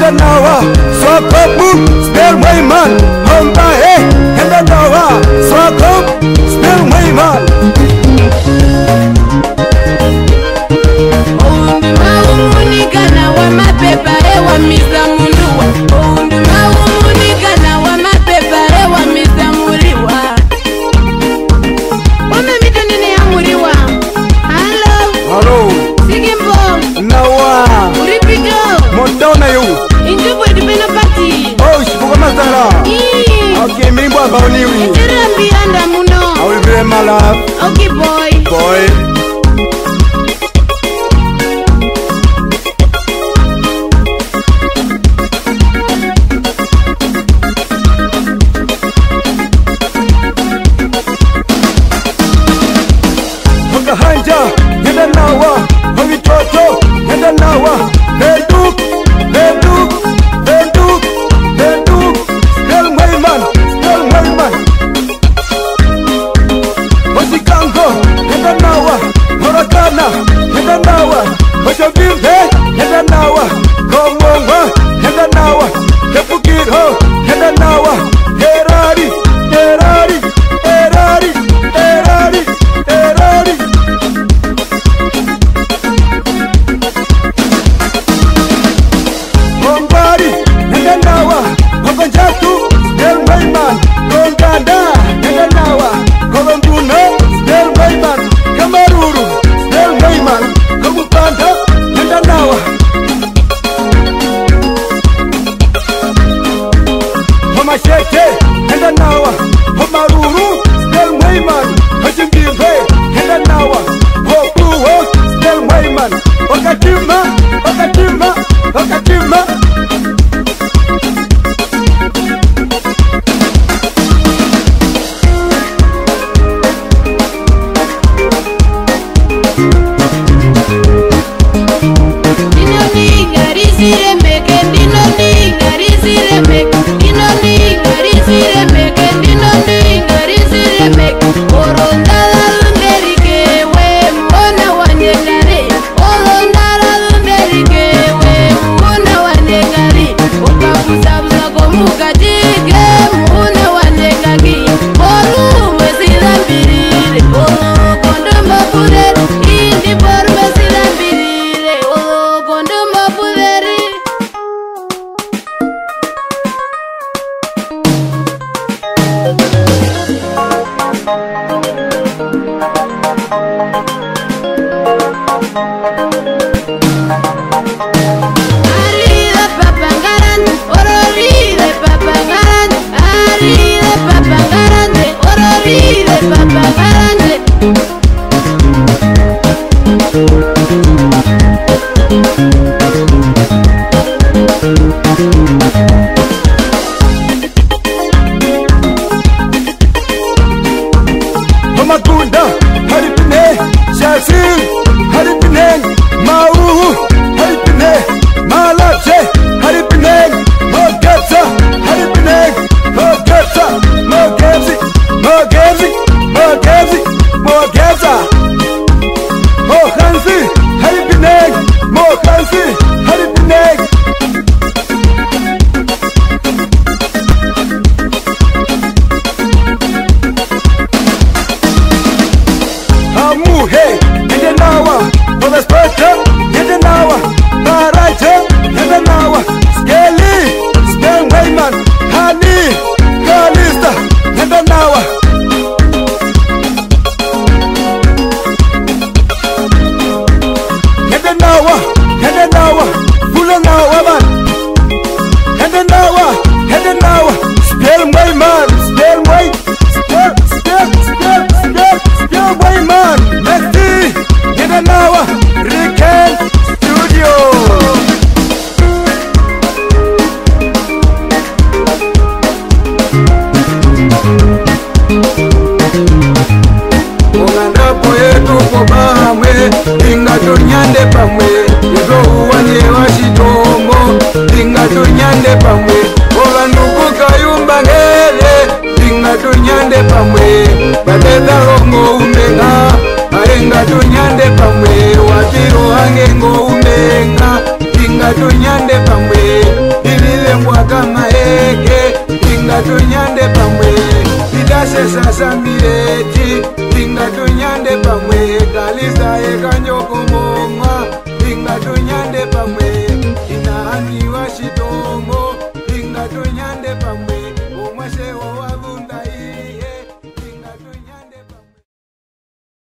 henda nawa Swakopu, spell my man Homba henda nawa Swakopu, spell my man Ounduma umunikana wa mapepa ewa misa munduwa Ounduma umunikana wa mapepa ewa misa muriwa Wame mito nini ya muriwa Hello Hello Sigimbo Nawa Uripito Montauna yu Injubu edupena pati Oh, shibuka masara Okay, mimbo abaoniwi Ejere ambianda muno I will be my love Okay boy Boy Hanja, henda nawa, hongi toto, henda nawa, beduk, beduk, beduk, beduk, spell my man, Wasikango, henda nawa, Horakana, henda nawa, Washabimbe, henda nawa, Komongwa, henda nawa, Kepukiro, henda nawa, Herari, Herari, Herari, Herari, Herari. Bombari, henda nawa, Hokonjatu, spell my man, Konganda, henda nawa, Kolombuno, spell my man, Kamaruru, spell my man, Komupanda, henda nawa. Homashete, henda nawa, Homaruru, spell my man, Hochimbive, henda nawa, Hokuwo, spell my man, Okatima, Okatima, Okatima. Magunda, Haripine, Shafir, Haripine, Mau, Haripine, Malapse, Haripine, Mogatsa, Haripine, Mogatsa, Mogatsi, Mogatsi, Mogatsi, Mogatsa, Mohansi, Haripine, Mohansi, Haripine. Hey, henda nawa, Bonaspata, henda nawa, Baraja, henda nawa, Skelly, spell my man, Hani, Kalista, henda nawa. Henda nawa, Fula nawa man. Henda nawa, spell my man, spell my, spell my man. Nesti, henda nawa, Riken Studio. Ungandapo yetu kubamwe, inga tunyande pamwe, yeto uwanye wa shitombo, inga tunyande pamwe, ola nuku kayumba ngele, inga tunyande pamwe, bateta hongo umenga, inga tunyande pamwe, watiru hange ngo umenga, inga tunyande pamwe, pamwe idasesa samireti linga tunyande pamwe kalisa ekanyoko monga linga tunyande pamwe